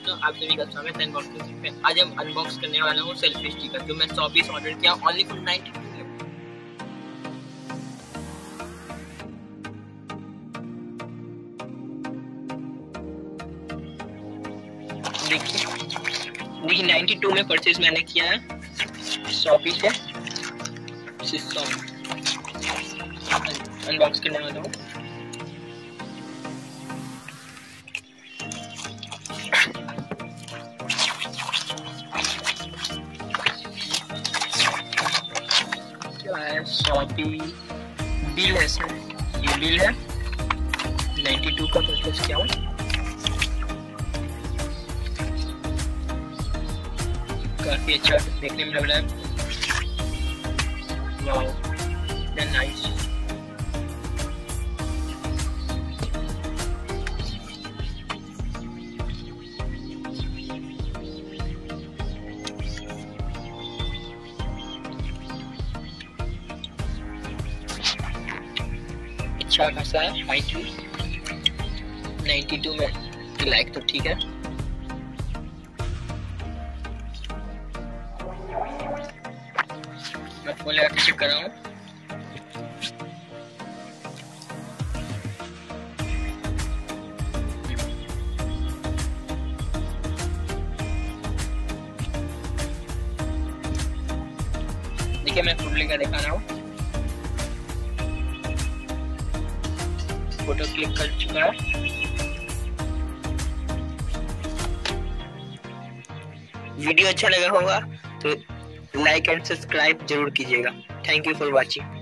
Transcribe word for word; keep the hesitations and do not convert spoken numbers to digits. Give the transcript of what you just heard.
दोस्तों, आप सभी का स्वागत है अनबॉक्सिंग पे। आज हम अनबॉक्स करने वाला हूँ सेल्फी स्टिकर, जो मैं सौ पीस ऑर्डर किया ओनली फॉर नाइनटी टू। देखिए देखिए नाइनटी टू में परचेज मैंने किया है, सौ पीस है। सौ अनबॉक्स करने वाला हूँ। शॉपी बिल है सर, ये बिल है नाइनटी टू का परचेज किया हूँ। काफी अच्छा देखने में लग रहा है। Wow, nice. अच्छा खासा है, हाइट नाइनटी टू में लाइक तो ठीक है। मैं फोन लगा के चेक कर रहा हूँ। देखिए मैं फोटो लेकर दिखा रहा हूँ। फोटो क्लिक कर चुका है। वीडियो अच्छा लगा होगा तो लाइक एंड सब्सक्राइब जरूर कीजिएगा। Thank you for watching.